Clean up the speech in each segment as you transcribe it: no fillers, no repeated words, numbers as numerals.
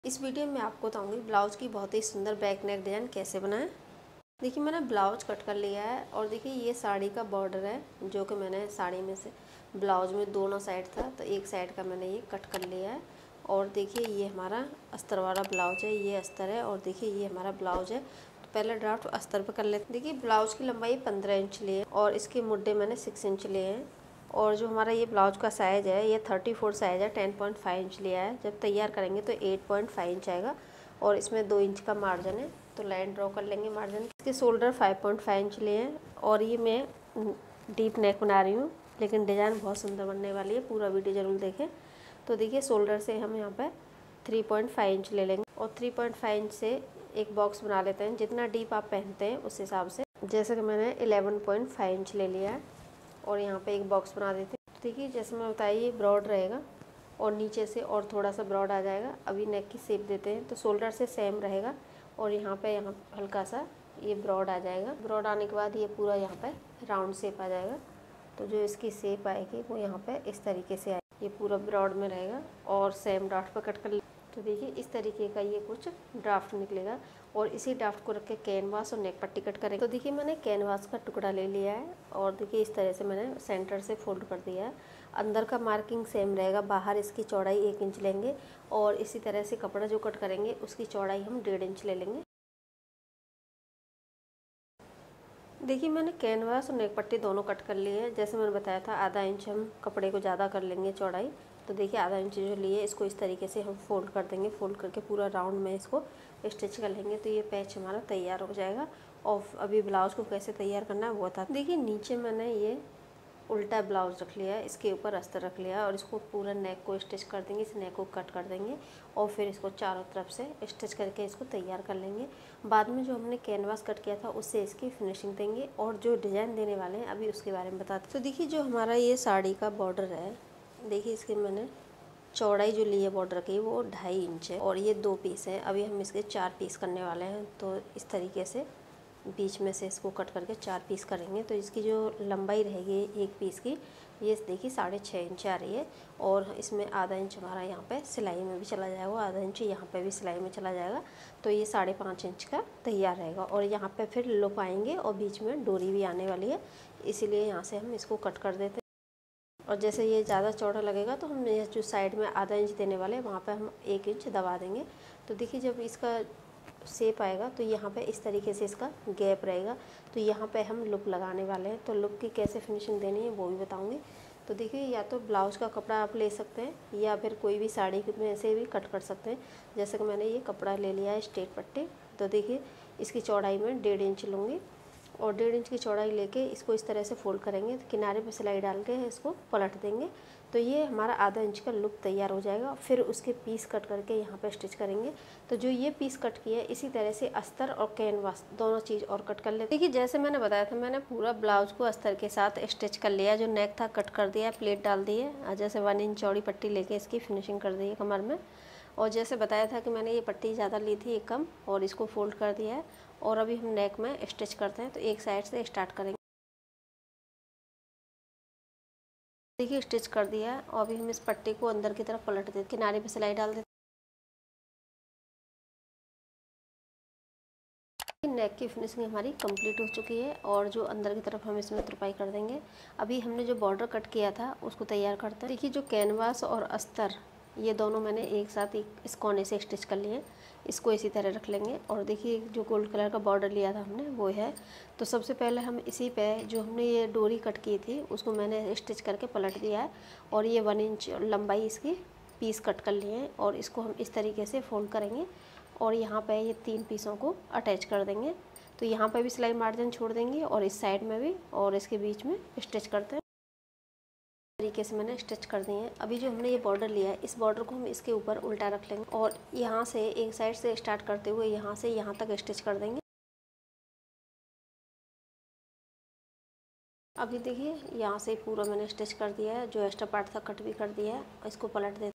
इस वीडियो में आपको बताऊंगी ब्लाउज की बहुत ही सुंदर बैक नेक डिज़ाइन कैसे बनाएं। देखिए मैंने ब्लाउज कट कर लिया है और देखिए ये साड़ी का बॉर्डर है जो कि मैंने साड़ी में से ब्लाउज में दोनों साइड था तो एक साइड का मैंने ये कट कर लिया है। और देखिए ये हमारा अस्तर वाला ब्लाउज है, ये अस्तर है और देखिए ये हमारा ब्लाउज है। तो पहले ड्राफ्ट अस्तर पर कर लेते। देखिए ब्लाउज की लंबाई 15 इंच लिए और इसके मुड्डे मैंने 6 इंच लिए हैं। और जो हमारा ये ब्लाउज का साइज़ है ये 34 साइज़ है, 10.5 इंच लिया है। जब तैयार करेंगे तो 8.5 इंच आएगा और इसमें 2 इंच का मार्जिन है तो लाइन ड्रॉ कर लेंगे मार्जिन। इसके शोल्डर 5.5 इंच लिए हैं और ये मैं डीप नेक बना रही हूँ, लेकिन डिज़ाइन बहुत सुंदर बनने वाली है, पूरा वीडियो ज़रूर देखें। तो देखिए शोल्डर से हम यहाँ पर 3.5 इंच ले लेंगे और 3.5 इंच से एक बॉक्स बना लेते हैं। जितना डीप आप पहनते हैं उस हिसाब से, जैसे कि मैंने 11.5 इंच ले लिया है और यहाँ पे एक बॉक्स बना देते हैं। तो देखिए जैसे मैं बताइए ये ब्रॉड रहेगा और नीचे से और थोड़ा सा ब्रॉड आ जाएगा। अभी नेक की शेप देते हैं तो शोल्डर से सेम रहेगा और यहाँ हल्का सा ये ब्रॉड आ जाएगा। ब्रॉड आने के बाद ये पूरा यहाँ पे राउंड शेप आ जाएगा। तो जो इसकी शेप आएगी वो यहाँ पे इस तरीके से आएगी, ये पूरा ब्रॉड में रहेगा और सेम ड्राफ्ट पर कट कर। तो देखिए इस तरीके का ये कुछ ड्राफ्ट निकलेगा और इसी ड्राफ्ट को रख के कैनवास और नेक पट्टी कट करेंगे। तो देखिए मैंने कैनवास का टुकड़ा ले लिया है और देखिए इस तरह से मैंने सेंटर से फोल्ड कर दिया है। अंदर का मार्किंग सेम रहेगा, बाहर इसकी चौड़ाई 1 इंच लेंगे और इसी तरह से कपड़ा जो कट करेंगे उसकी चौड़ाई हम 1.5 इंच ले लेंगे। देखिए मैंने कैनवास और नेक पट्टी दोनों कट कर लिए हैं। जैसे मैंने बताया था आधा इंच हम कपड़े को ज़्यादा कर लेंगे चौड़ाई। तो देखिए आधा इंच जो लिए इसको इस तरीके से हम फोल्ड कर देंगे, फोल्ड करके पूरा राउंड में इसको स्टिच कर लेंगे। तो ये पैच हमारा तैयार हो जाएगा। और अभी ब्लाउज को कैसे तैयार करना है वो बता। देखिए नीचे मैंने ये उल्टा ब्लाउज रख लिया है, इसके ऊपर अस्तर रख लिया और इसको पूरा नेक को स्टिच कर देंगे, इस नेक को कट कर देंगे और फिर इसको चारों तरफ से स्टिच करके इसको तैयार कर लेंगे। बाद में जो हमने कैनवास कट किया था उससे इसकी फिनिशिंग देंगे और जो डिज़ाइन देने वाले हैं अभी उसके बारे में बताते। तो देखिए जो हमारा ये साड़ी का बॉर्डर है, देखिए इसके मैंने चौड़ाई जो ली है बॉर्डर की वो 2.5 इंच है और ये 2 पीस हैं। अभी हम इसके 4 पीस करने वाले हैं। तो इस तरीके से बीच में से इसको कट करके 4 पीस करेंगे। तो इसकी जो लंबाई रहेगी एक पीस की ये देखिए 6.5 इंच आ रही है और इसमें आधा इंच हमारा यहाँ पे सिलाई में भी चला जाएगा, आधा इंच यहाँ पे भी सिलाई में चला जाएगा। तो ये 5.5 इंच का तैयार रहेगा और यहाँ पे फिर लुप आएंगे और बीच में डोरी भी आने वाली है, इसीलिए यहाँ से हम इसको कट कर देते हैं। और जैसे ये ज़्यादा चौड़ा लगेगा तो हम ये जो साइड में आधा इंच देने वाले हैं वहाँ पे हम 1 इंच दबा देंगे। तो देखिए जब इसका शेप आएगा तो यहाँ पे इस तरीके से इसका गैप रहेगा। तो यहाँ पे हम लुप लगाने वाले हैं। तो लुप की कैसे फिनिशिंग देनी है वो भी बताऊँगी। तो देखिए या तो ब्लाउज का कपड़ा आप ले सकते हैं या फिर कोई भी साड़ी में से भी कट कर सकते हैं। जैसे कि मैंने ये कपड़ा ले लिया है स्ट्रेट पट्टी। तो देखिए इसकी चौड़ाई में 1.5 इंच लूँगी और 1.5 इंच की चौड़ाई लेके इसको इस तरह से फोल्ड करेंगे, तो किनारे पे सिलाई डाल के इसको पलट देंगे। तो ये हमारा आधा इंच का लुप तैयार हो जाएगा। फिर उसके पीस कट करके यहाँ पे स्टिच करेंगे। तो जो ये पीस कट किया है इसी तरह से अस्तर और कैनवास दोनों चीज़ और कट कर लेते। देखिए जैसे मैंने बताया था मैंने पूरा ब्लाउज को अस्तर के साथ स्टिच कर लिया, जो नेक था कट कर दिया, प्लेट डाल दी है, जैसे 1 इंच चौड़ी पट्टी लेके इसकी फिनिशिंग कर दी है कमर में। और जैसे बताया था कि मैंने ये पट्टी ज़्यादा ली थी एक कम और इसको फोल्ड कर दिया है और अभी हम नेक में स्टिच करते हैं। तो एक साइड से स्टार्ट करेंगे। देखिए स्टिच कर दिया है और अभी हम इस पट्टी को अंदर की तरफ पलट देते, किनारे पे सिलाई डाल देते। नेक की फिनिशिंग हमारी कंप्लीट हो चुकी है और जो अंदर की तरफ हम इसमें तुरपाई कर देंगे। अभी हमने जो बॉर्डर कट किया था उसको तैयार करते हैं। देखिए जो कैनवास और अस्तर ये दोनों मैंने एक साथ इस कोने से स्टिच कर लिए, इसको इसी तरह रख लेंगे। और देखिए जो गोल्ड कलर का बॉर्डर लिया था हमने वो है। तो सबसे पहले हम इसी पे जो हमने ये डोरी कट की थी उसको मैंने स्टिच करके पलट दिया है और ये 1 इंच लंबाई इसकी पीस कट कर लिए हैं और इसको हम इस तरीके से फोल्ड करेंगे और यहाँ पे ये 3 पीसों को अटैच कर देंगे। तो यहाँ पे भी सिलाई मार्जिन छोड़ देंगे और इस साइड में भी और इसके बीच में स्टिच करते हैं। तरीके से मैंने स्टिच कर दिए हैं। अभी जो हमने ये बॉर्डर लिया है इस बॉर्डर को हम इसके ऊपर उल्टा रख लेंगे और यहाँ से एक साइड से स्टार्ट करते हुए यहाँ से यहाँ तक स्टिच कर देंगे। अभी देखिए यहाँ से पूरा मैंने स्टिच कर दिया है, जो एक्स्ट्रा पार्ट था कट भी कर दिया है। इसको पलट देते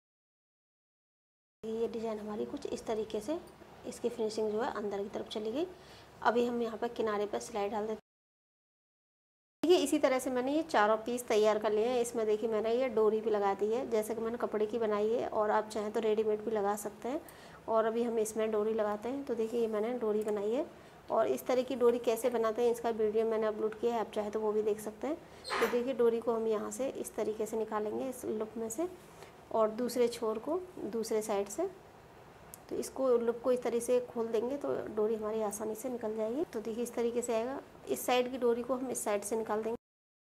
हैं। ये डिज़ाइन हमारी कुछ इस तरीके से इसकी फिनिशिंग जो है अंदर की तरफ चली गई। अभी हम यहाँ पर किनारे पर सिलाई डाल देते हैं। देखिए इसी तरह तरह से मैंने ये चारों पीस तैयार कर लिए हैं। इसमें देखिए मैंने ये डोरी भी लगा दी है, जैसे कि मैंने कपड़े की बनाई है, और आप चाहें तो रेडीमेड भी लगा सकते हैं। और अभी हम इसमें डोरी लगाते हैं। तो देखिए ये मैंने डोरी बनाई है, और इस तरह की डोरी कैसे बनाते हैं इसका वीडियो मैंने अपलोड किया है, आप चाहे तो वो भी देख सकते हैं। तो देखिए डोरी को हम यहाँ से इस तरीके से निकालेंगे इस लूप में से, और दूसरे छोर को दूसरे साइड से। तो इसको लूप को इस तरीके से खोल देंगे तो डोरी हमारी आसानी से निकल जाएगी। तो देखिए इस तरीके से आएगा। इस साइड की डोरी को हम इस साइड से निकाल देंगे।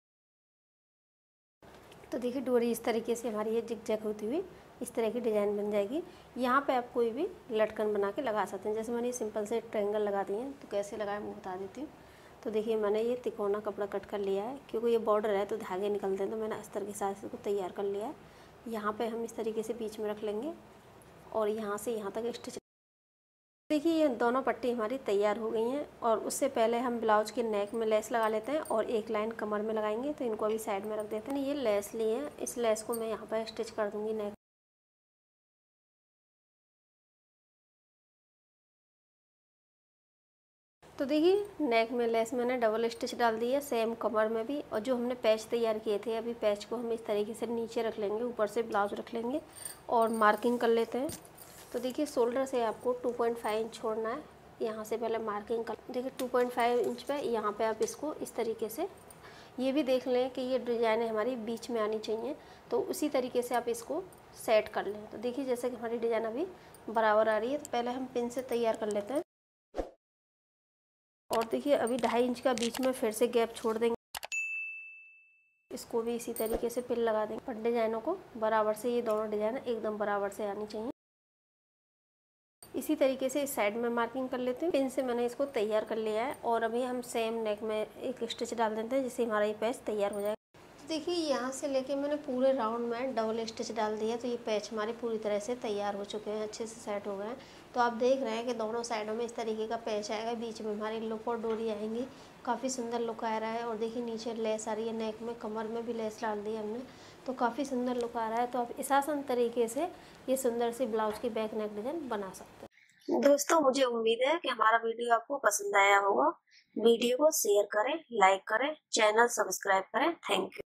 तो देखिए डोरी इस तरीके से हमारी ये जिग जैग होती हुई इस तरह की डिज़ाइन बन जाएगी। यहाँ पे आप कोई भी लटकन बना के लगा सकते हैं। जैसे मैंने सिंपल से ट्रायंगल लगा दिए हैं, तो कैसे लगाएं मैं बता देती हूँ। तो देखिए मैंने ये तिकोना कपड़ा कट कर लिया है, क्योंकि ये बॉर्डर है तो धागे निकलते हैं, तो मैंने अस्तर के साथ इसको तैयार कर लिया है। यहाँ पे हम इस तरीके से बीच में रख लेंगे, और यहाँ से यहाँ तक स्टिच। देखिए ये दोनों पट्टी हमारी तैयार हो गई हैं, और उससे पहले हम ब्लाउज के नेक में लेस लगा लेते हैं, और एक लाइन कमर में लगाएंगे। तो इनको अभी साइड में रख देते हैं। ये लेस ली है, इस लेस को मैं यहाँ पर स्टिच कर दूँगी नेक। तो देखिए नेक में लेस मैंने डबल स्टिच डाल दी है, सेम कमर में भी। और जो हमने पैच तैयार किए थे, अभी पैच को हम इस तरीके से नीचे रख लेंगे, ऊपर से ब्लाउज रख लेंगे और मार्किंग कर लेते हैं। तो देखिए शोल्डर से आपको 2.5 इंच छोड़ना है। यहाँ से पहले मार्किंग कर, देखिए 2.5 इंच पे यहाँ पे आप इसको इस तरीके से, ये भी देख लें कि ये डिज़ाइन हमारी बीच में आनी चाहिए, तो उसी तरीके से आप इसको सेट कर लें। तो देखिए जैसे कि हमारी डिज़ाइन अभी बराबर आ रही है, तो पहले हम पिन से तैयार कर लेते हैं। और देखिए अभी 2.5 इंच का बीच में फिर से गैप छोड़ देंगे, इसको भी इसी तरीके से पिन लगा देंगे। पर डिज़ाइनों को बराबर से, ये दोनों डिज़ाइन एकदम बराबर से आनी चाहिए। इसी तरीके से इस साइड में मार्किंग कर लेते हैं। पिन से मैंने इसको तैयार कर लिया है, और अभी हम सेम नेक में एक स्टिच डाल देते हैं, जिससे हमारा ये पैच तैयार हो जाएगा। देखिए यहाँ से लेके मैंने पूरे राउंड में डबल स्टिच डाल दिया, तो ये पैच हमारे पूरी तरह से तैयार हो चुके हैं, अच्छे से सेट हो गए हैं। तो आप देख रहे हैं कि दोनों साइडों में इस तरीके का पैच आएगा, बीच में हमारी लुक और डोरी आएंगी, काफ़ी सुंदर लुक आ रहा है। और देखिए नीचे लेस आ रही है, नेक में कमर में भी लेस डाल दी हमने, तो काफ़ी सुंदर लुक आ रहा है। तो आप इस आसान तरीके से ये सुंदर सी ब्लाउज की बैक नेक डिज़ाइन बना सकते हैं। दोस्तों मुझे उम्मीद है कि हमारा वीडियो आपको पसंद आया होगा। वीडियो को शेयर करें, लाइक करें, चैनल सब्सक्राइब करें। Thank you.